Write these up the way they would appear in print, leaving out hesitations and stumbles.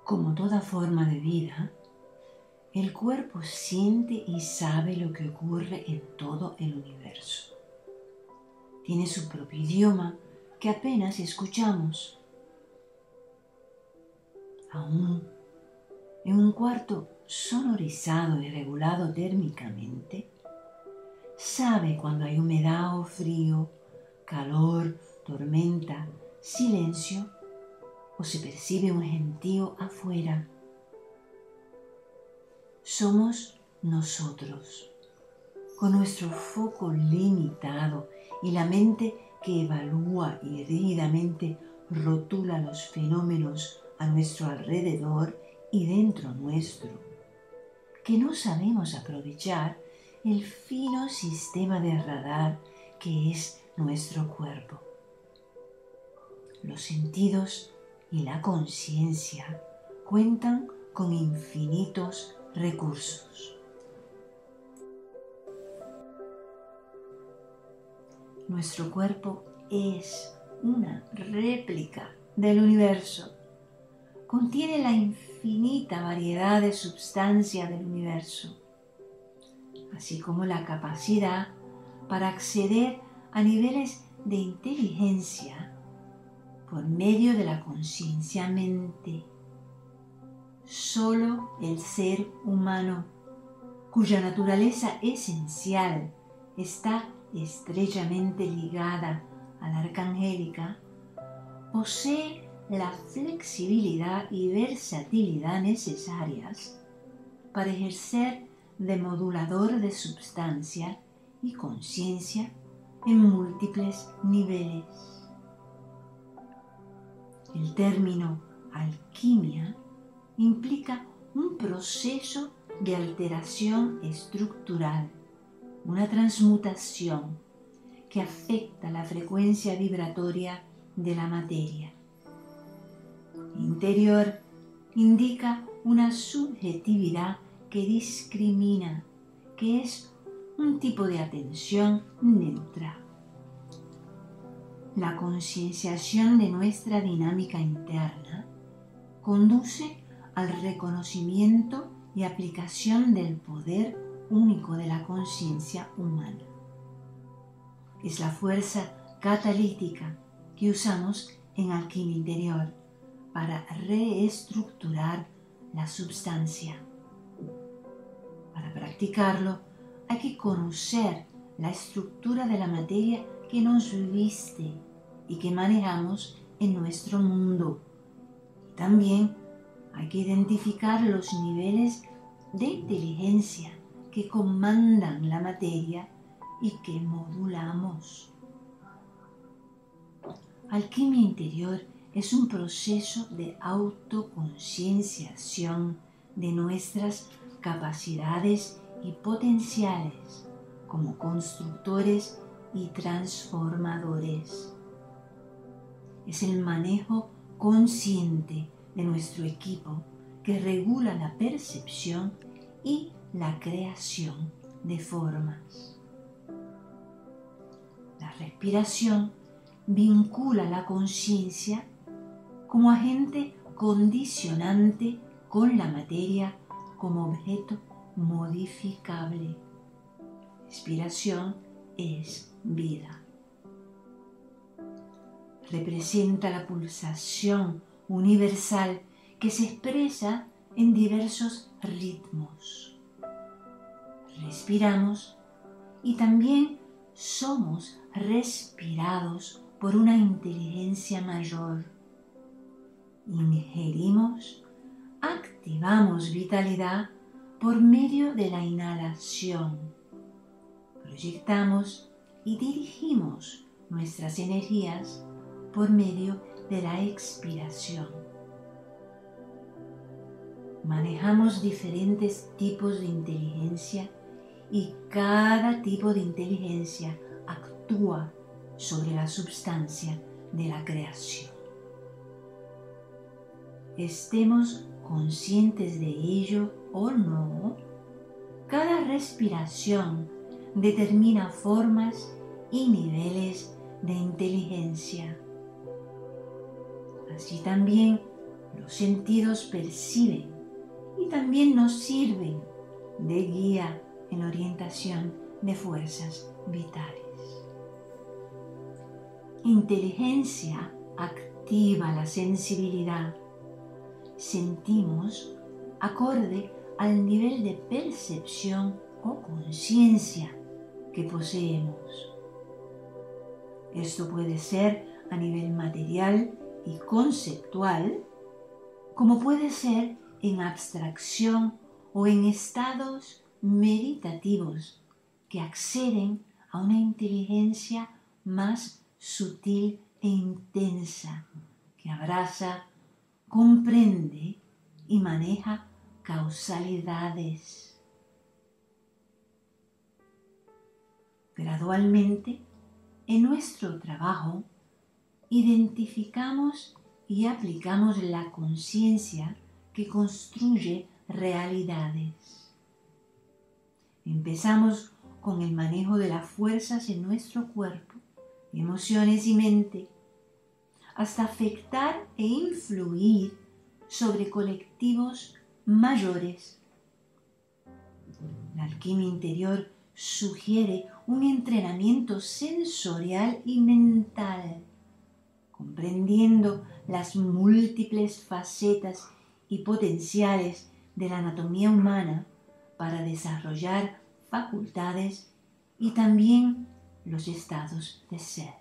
Como toda forma de vida, el cuerpo siente y sabe lo que ocurre en todo el universo. Tiene su propio idioma que apenas escuchamos. Aún en un cuarto sonorizado y regulado térmicamente, sabe cuando hay humedad o frío, calor, tormenta, silencio o se percibe un gentío afuera. Somos nosotros, con nuestro foco limitado y la mente que evalúa y rígidamente rotula los fenómenos a nuestro alrededor y dentro nuestro, que no sabemos aprovechar el fino sistema de radar que es nuestro cuerpo. Los sentidos y la conciencia cuentan con infinitos recursos. Nuestro cuerpo es una réplica del universo. Contiene la infinita variedad de substancia del universo, así como la capacidad para acceder a niveles de inteligencia por medio de la conciencia-mente. Solo el ser humano, cuya naturaleza esencial está estrechamente ligada a la arcangélica, posee la flexibilidad y versatilidad necesarias para ejercer de modulador de substancia y conciencia en múltiples niveles. El término alquimia implica un proceso de alteración estructural, una transmutación que afecta la frecuencia vibratoria de la materia. Interior indica una subjetividad que discrimina, que es un tipo de atención neutra. La concienciación de nuestra dinámica interna conduce al reconocimiento y aplicación del poder único de la conciencia humana. Es la fuerza catalítica que usamos en alquimia interior para reestructurar la substancia. Para practicarlo hay que conocer la estructura de la materia que nos viste y que manejamos en nuestro mundo. También hay que identificar los niveles de inteligencia que comandan la materia y que modulamos. Alquimia interior es un proceso de autoconcienciación de nuestras capacidades y potenciales como constructores y transformadores. Es el manejo consciente de nuestro equipo que regula la percepción y la creación de formas. La respiración vincula la conciencia como agente condicionante con la materia como objeto modificable. Respiración es vida. Representa la pulsación universal que se expresa en diversos ritmos. Respiramos y también somos respirados por una inteligencia mayor. Ingerimos, activamos vitalidad por medio de la inhalación. Proyectamos y dirigimos nuestras energías por medio de la expiración. Manejamos diferentes tipos de inteligencia y cada tipo de inteligencia actúa sobre la substancia de la creación. Estemos conscientes de ello o no, cada respiración determina formas y niveles de inteligencia. Así también Los sentidos perciben y también nos sirven de guía en la orientación de fuerzas vitales. Inteligencia activa la sensibilidad. Sentimos acorde al nivel de percepción o conciencia que poseemos. Esto puede ser a nivel material y conceptual, como puede ser en abstracción o en estados meditativos que acceden a una inteligencia más sutil e intensa, que abraza, comprende y maneja causalidades. Gradualmente, en nuestro trabajo, identificamos y aplicamos la conciencia que construye realidades. Empezamos con el manejo de las fuerzas en nuestro cuerpo, emociones y mente, hasta afectar e influir sobre colectivos mayores. La alquimia interior sugiere un entrenamiento sensorial y mental, comprendiendo las múltiples facetas y potenciales de la anatomía humana para desarrollar facultades y también los estados de ser.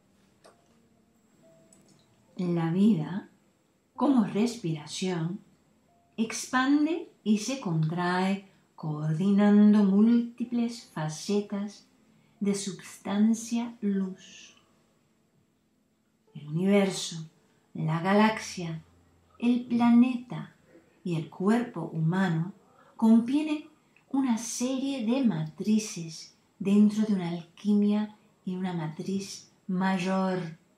La vida, como respiración, expande y se contrae coordinando múltiples facetas de substancia luz. El universo, la galaxia, el planeta y el cuerpo humano contienen una serie de matrices dentro de una alquimia y una matriz mayor.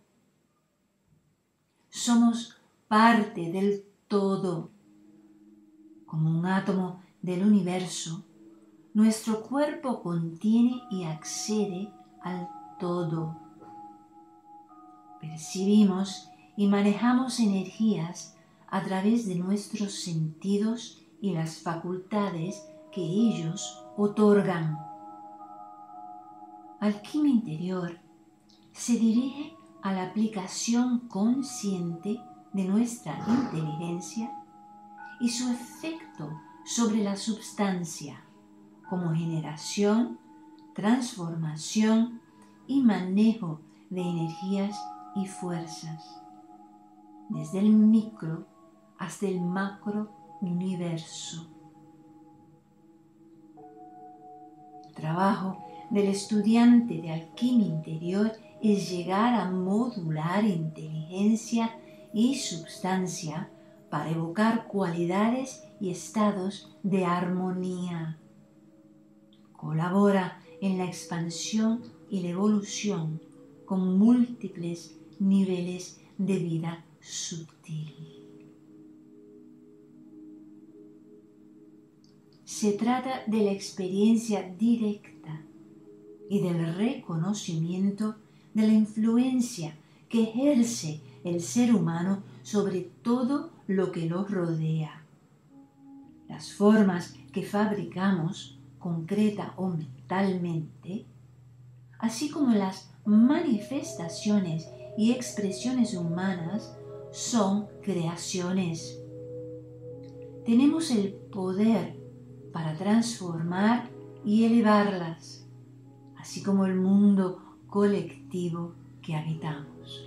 Somos parte del todo. Como un átomo del universo, nuestro cuerpo contiene y accede al todo. Percibimos y manejamos energías a través de nuestros sentidos y las facultades que ellos otorgan. Alquimia interior se dirige a la aplicación consciente de nuestra inteligencia y su efecto sobre la substancia como generación, transformación y manejo de energías y fuerzas, desde el micro hasta el macro universo. El trabajo del estudiante de alquimia interior es llegar a modular inteligencia y substancia para evocar cualidades y estados de armonía. Colabora en la expansión y la evolución con múltiples niveles de vida sutil. Se trata de la experiencia directa y del reconocimiento de la influencia que ejerce el ser humano sobre todo lo que lo rodea. Las formas que fabricamos, concreta o mentalmente, así como las manifestaciones y expresiones humanas, son creaciones. Tenemos el poder para transformar y elevarlas, así como el mundo colectivo que habitamos.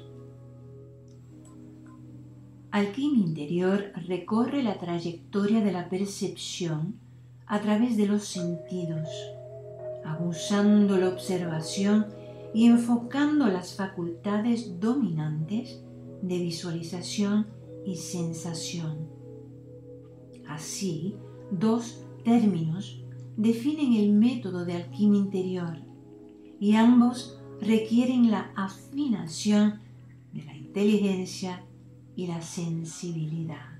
Alquimia interior recorre la trayectoria de la percepción a través de los sentidos, abusando la observación y enfocando las facultades dominantes de visualización y sensación. Así, dos términos definen el método de alquimia interior y ambos requieren la afinación de la inteligencia y la sensibilidad.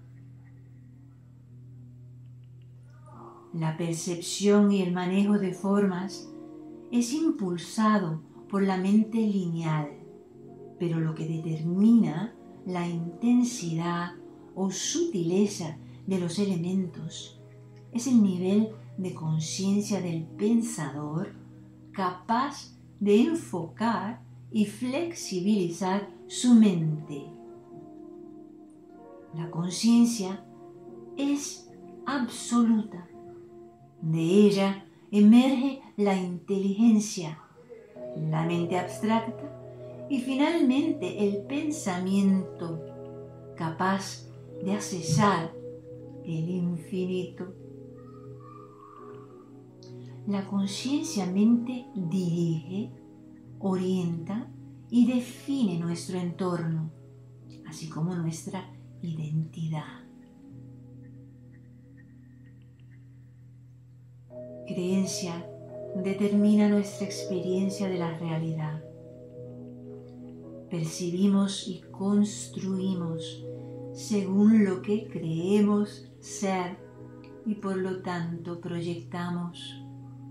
La percepción y el manejo de formas es impulsado por la mente lineal, pero lo que determina la intensidad o sutileza de los elementos es el nivel de conciencia del pensador capaz de enfocar y flexibilizar su mente. La conciencia es absoluta. De ella emerge la inteligencia, la mente abstracta y finalmente el pensamiento capaz de accesar el infinito. La conciencia mente dirige, orienta y define nuestro entorno, así como nuestra identidad. Creencia determina nuestra experiencia de la realidad. Percibimos y construimos según lo que creemos ser y por lo tanto proyectamos.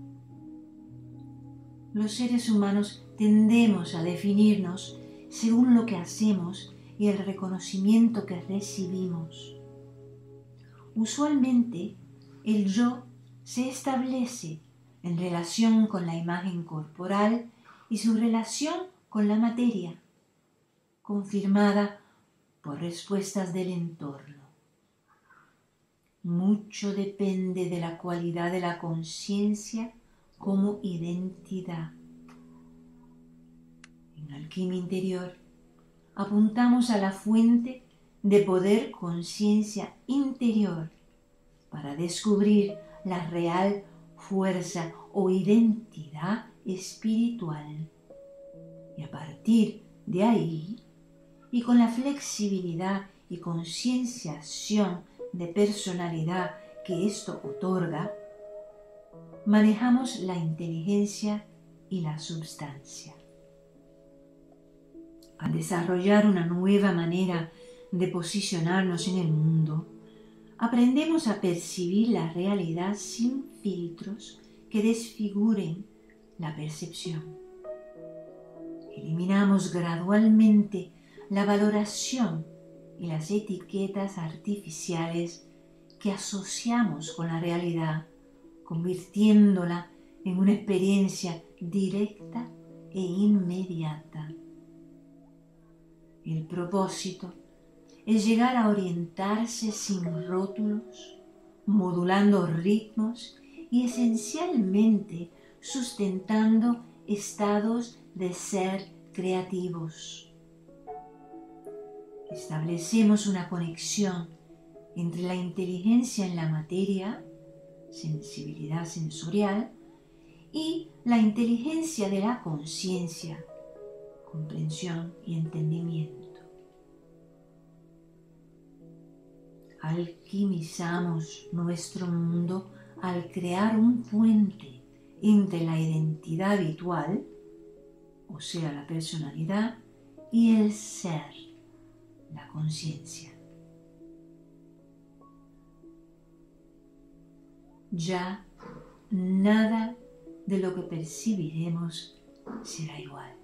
Los seres humanos tendemos a definirnos según lo que hacemos y el reconocimiento que recibimos. Usualmente, el yo se establece en relación con la imagen corporal y su relación con la materia, confirmada por respuestas del entorno. Mucho depende de la cualidad de la conciencia como identidad. En Alquimia Interior apuntamos a la fuente de poder conciencia interior para descubrir la real fuerza o identidad espiritual. Y a partir de ahí, y con la flexibilidad y concienciación de personalidad que esto otorga, manejamos la inteligencia y la substancia. Al desarrollar una nueva manera de posicionarnos en el mundo, aprendemos a percibir la realidad sin filtros que desfiguren la percepción. Eliminamos gradualmente la valoración y las etiquetas artificiales que asociamos con la realidad, convirtiéndola en una experiencia directa e inmediata. El propósito es llegar a orientarse sin rótulos, modulando ritmos y esencialmente sustentando estados de ser creativos. Establecemos una conexión entre la inteligencia en la materia, sensibilidad sensorial, y la inteligencia de la conciencia, comprensión y entendimiento. Alquimizamos nuestro mundo al crear un puente entre la identidad habitual, o sea, la personalidad, y el ser, la conciencia. Ya nada de lo que percibiremos será igual.